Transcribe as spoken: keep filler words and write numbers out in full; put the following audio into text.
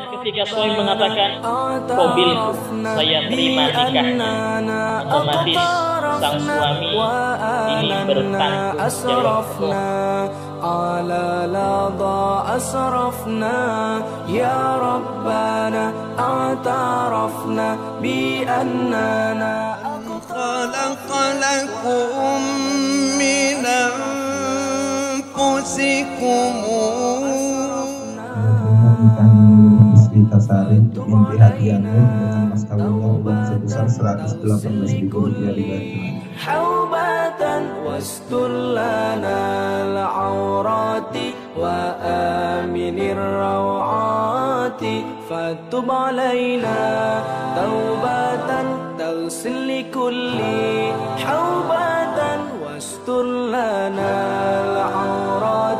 ketika suami mengatakan, "Qabiltu, saya terima nikahnya," otomatis sang suami ini bertanggung jawab. Ala lada asrafna ya rabbana a'tarafna bi annana khalaqalakum min anfusikum. Istri Tasari binti Hadianu dengan mas kawinnya uang sebesar seratus delapan belas ribu rupiah riwayat. Haubatan wastur lana al-awrati wa aminir rawati fatub alaina taubatan taghsil likulli haubatan wastur lana al-awrati